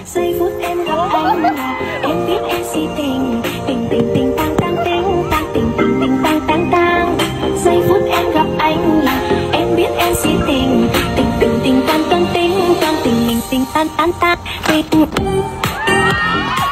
Giây phút em gặp anh là em biết em si tình. Tình tình tình tang tang tình tang tình tình tình tang tang tang. Giây phút em gặp anh là em biết em si tình. Tình tình tình tang tang tình tang tình tình tình tang tang tang tình.